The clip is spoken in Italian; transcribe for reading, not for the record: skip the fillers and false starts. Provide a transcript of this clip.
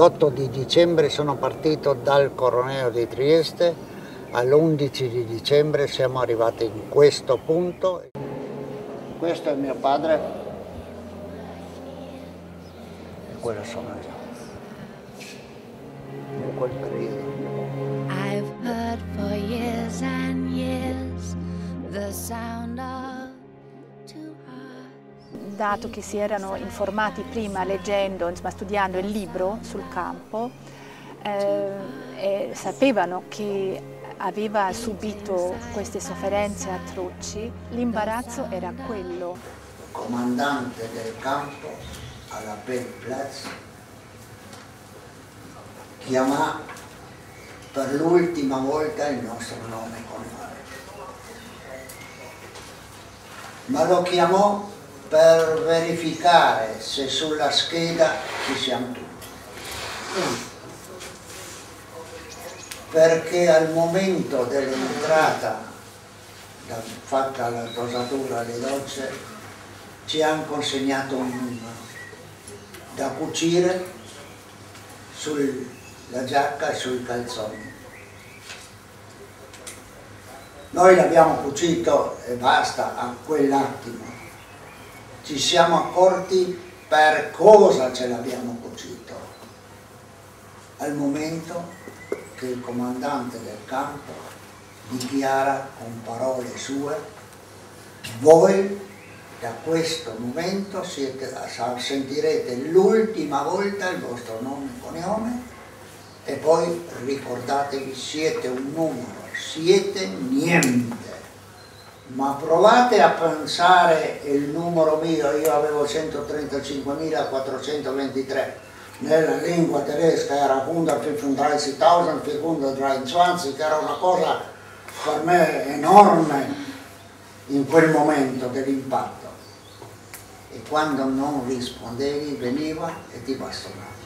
L'8 di dicembre sono partito dal Coroneo di Trieste, all'11 di dicembre siamo arrivati in questo punto. Questo è mio padre e quello sono io. In quel periodo. I've heard for years and years the sound of two hearts. Dato che si erano informati prima leggendo, insomma, studiando il libro sul campo, e sapevano che aveva subito queste sofferenze atroci, l'imbarazzo era quello. Il comandante del campo all'Appellplatz chiamò per l'ultima volta il nostro nome e cognome. Ma lo chiamò per verificare se sulla scheda ci siamo tutti. Perché al momento dell'entrata, fatta la dosatura alle docce, ci hanno consegnato un numero da cucire sulla giacca e sui calzoni. Noi l'abbiamo cucito e basta a quell'attimo. Ci siamo accorti per cosa ce l'abbiamo cucito. Al momento che il comandante del campo dichiara con parole sue: voi da questo momento sentirete l'ultima volta il vostro nome e cognome e poi ricordatevi, siete un numero, siete niente. Ma provate a pensare il numero mio, io avevo 135.423, nella lingua tedesca era 135.423, che era una cosa per me enorme in quel momento dell'impatto. E quando non rispondevi veniva e ti bastonava.